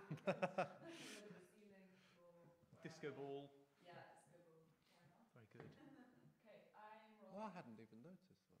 Disco ball. Yeah, disco ball. Why not? Very good. Okay, I'm rolling. Oh, I hadn't even noticed that.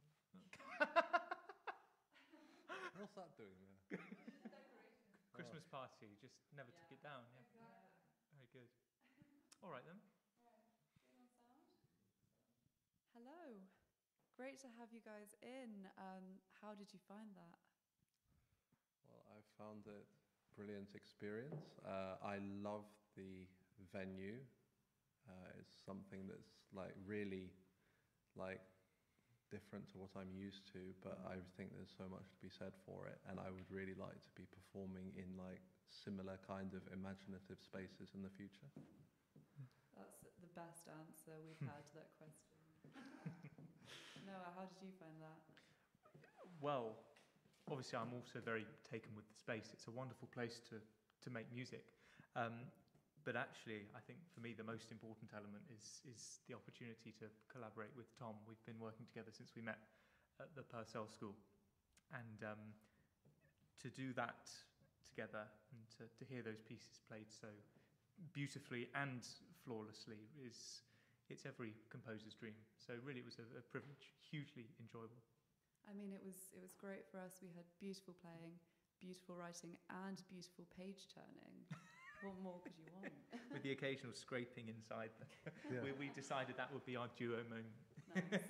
What's that doing there? Decoration. Christmas party, just never took it down. Yeah. Exactly. Very good. All right then. Right, getting on sound. Hello. Great to have you guys in. How did you find that? Well, I found it a brilliant experience. I love the venue. It's something that's really different to what I'm used to, but I think there's so much to be said for it, and I would really like to be performing in similar kind of imaginative spaces in the future. That's the best answer we've had to that question. Noah, how did you find that? Well, obviously I'm also very taken with the space. It's a wonderful place to make music. But actually, I think for me the most important element is the opportunity to collaborate with Tom. We've been working together since we met at the Purcell School. And to do that together and to hear those pieces played so beautifully and flawlessly it's every composer's dream. So really it was a privilege, hugely enjoyable. I mean, it was great for us. We had beautiful playing, beautiful writing, and beautiful page turning. What more could you want? With the occasional scraping inside. We decided that would be our duo moment. Nice.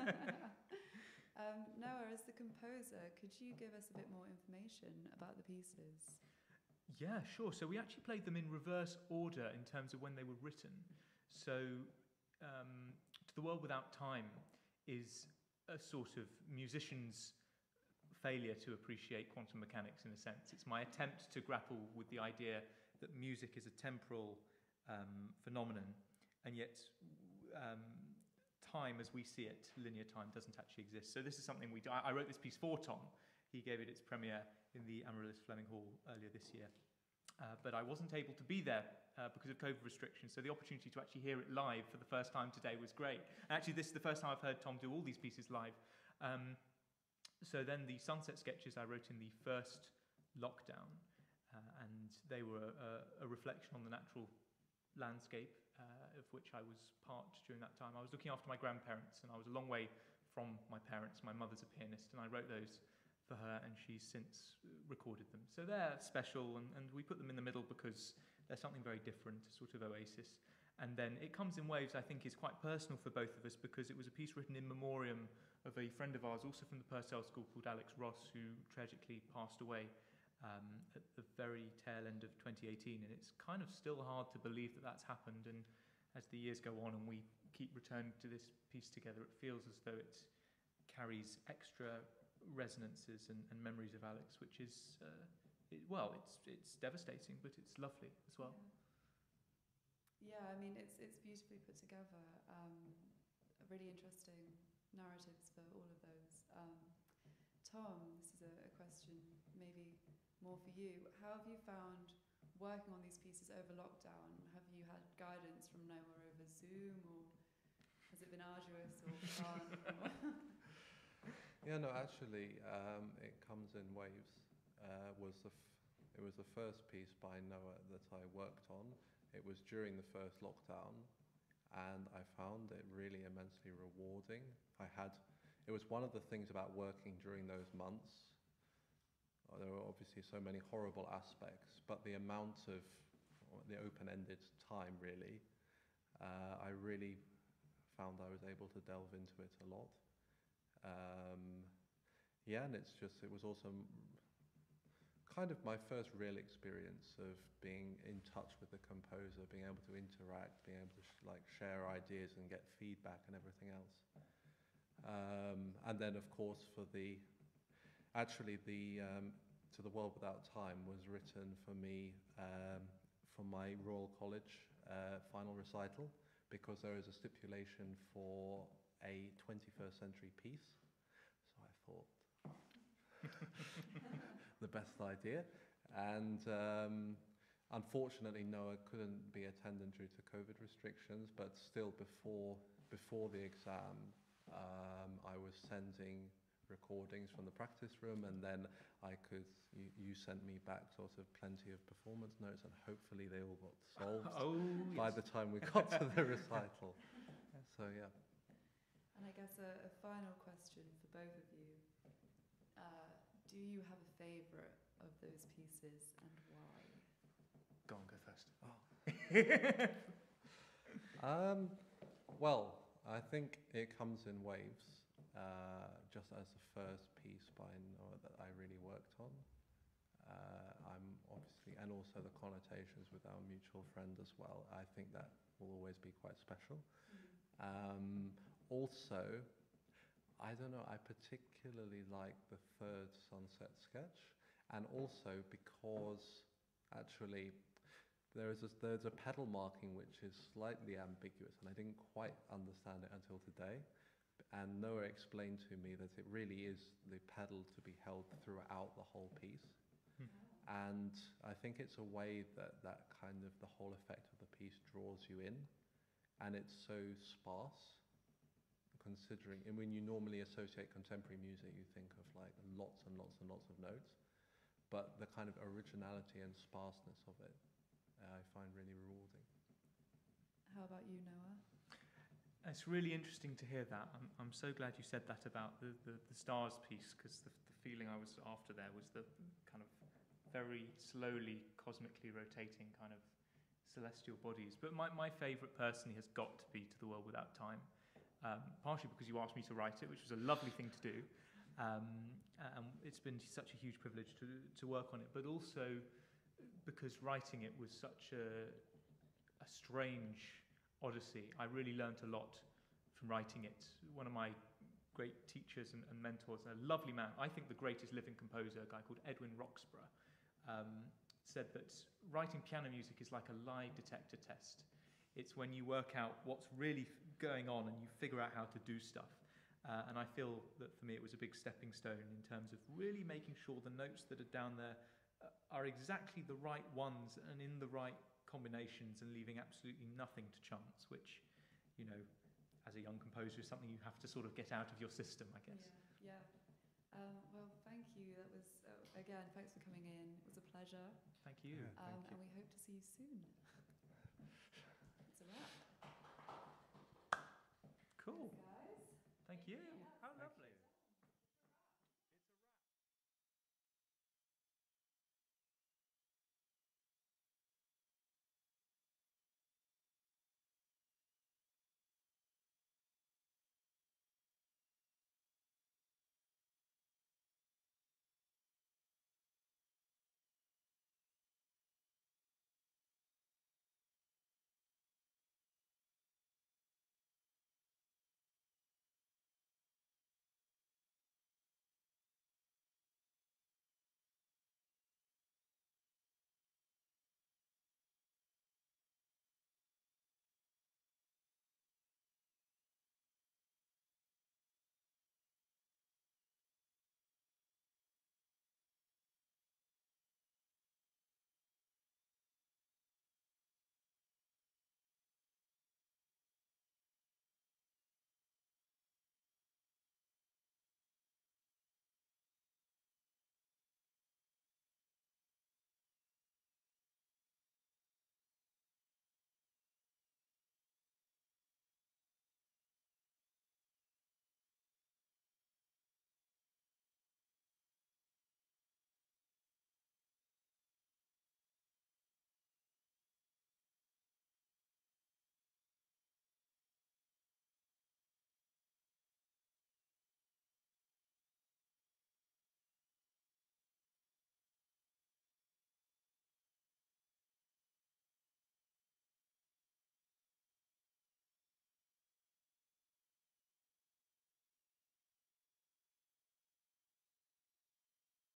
Noah, as the composer, could you give us a bit more information about the pieces? Yeah, sure. So we actually played them in reverse order in terms of when they were written. So To the World Without Time is a sort of musician's failure to appreciate quantum mechanics in a sense. It's my attempt to grapple with the idea that music is a temporal phenomenon, and yet time as we see it, linear time, doesn't actually exist. So this is something I wrote this piece for Tom. He gave it its premiere in the Amaryllis Fleming Hall earlier this year. But I wasn't able to be there because of COVID restrictions, so the opportunity to actually hear it live for the first time today was great. Actually, this is the first time I've heard Tom do all these pieces live. So then the Sunset Sketches I wrote in the first lockdown, and they were a reflection on the natural landscape of which I was part during that time. I was looking after my grandparents, and I was a long way from my parents. My mother's a pianist, and I wrote those for her, and she's since recorded them. So they're special, and we put them in the middle because they're something very different, a sort of oasis. And then It Comes in Waves, I think, is quite personal for both of us because it was a piece written in memoriam of a friend of ours, also from the Purcell School, called Alex Ross, who tragically passed away at the very tail end of 2018. And it's kind of still hard to believe that that's happened. And as the years go on and we keep returning to this piece together, it feels as though it carries extra resonances and memories of Alex, which is, it's devastating, but it's lovely as well. Yeah, I mean, it's beautifully put together. Really interesting narratives for all of those. Tom, this is a question maybe more for you. How have you found working on these pieces over lockdown? Have you had guidance from Noah over Zoom, or has it been arduous or fun? Yeah, no, actually, It Comes in Waves it was the first piece by Noah that I worked on. It was during the first lockdown, and I found it really immensely rewarding. It was one of the things about working during those months. There were obviously so many horrible aspects, but the amount of the open-ended time, really, I really found I was able to delve into it a lot. And it was also kind of my first real experience of being in touch with the composer, being able to interact, being able to share ideas and get feedback and everything else. And then, of course, To the World Without Time was written for me for my Royal College final recital, because there is a stipulation for a 21st century piece. So I thought, the best idea. And unfortunately, Noah couldn't be attendant due to COVID restrictions, but still before the exam, I was sending recordings from the practice room, and then you sent me back sort of plenty of performance notes, and hopefully they all got solved by the time we got to the recital. So yeah. And I guess a final question for both of you. Do you have a favourite of those pieces, and why? Go on, go first. Well, I think it comes in waves, just as the first piece by Noah that I really worked on. I'm obviously, and also the connotations with our mutual friend as well. I think that will always be quite special. Also, I don't know, I particularly like the third sunset sketch, and also because actually there's a pedal marking which is slightly ambiguous, and I didn't quite understand it until today. And Noah explained to me that it really is the pedal to be held throughout the whole piece. And I think it's a way that kind of the whole effect of the piece draws you in, and it's so sparse, considering, and when you normally associate contemporary music, you think of like lots and lots and lots of notes, but the kind of originality and sparseness of it, I find really rewarding. How about you, Noah? It's really interesting to hear that. I'm so glad you said that about the stars piece, because the feeling I was after there was the kind of very slowly cosmically rotating kind of celestial bodies. But my favourite personally has got to be To the World Without Time, partially because you asked me to write it, which was a lovely thing to do, and it's been such a huge privilege to work on it, but also because writing it was such a strange odyssey. I really learnt a lot from writing it. One of my great teachers and mentors, a lovely man, I think the greatest living composer, a guy called Edwin Roxburgh, said that writing piano music is like a lie detector test. It's when you work out what's really going on and you figure out how to do stuff. And I feel that for me it was a big stepping stone in terms of really making sure the notes that are down there are exactly the right ones and in the right combinations, and leaving absolutely nothing to chance, which, you know, as a young composer is something you have to sort of get out of your system, I guess. Yeah. Well, thank you. That was, again, thanks for coming in. It was a pleasure. Thank you. Thank you. And we hope to see you soon. It's a wrap. Cool. Thanks, guys. Thank you. Yeah. How lovely.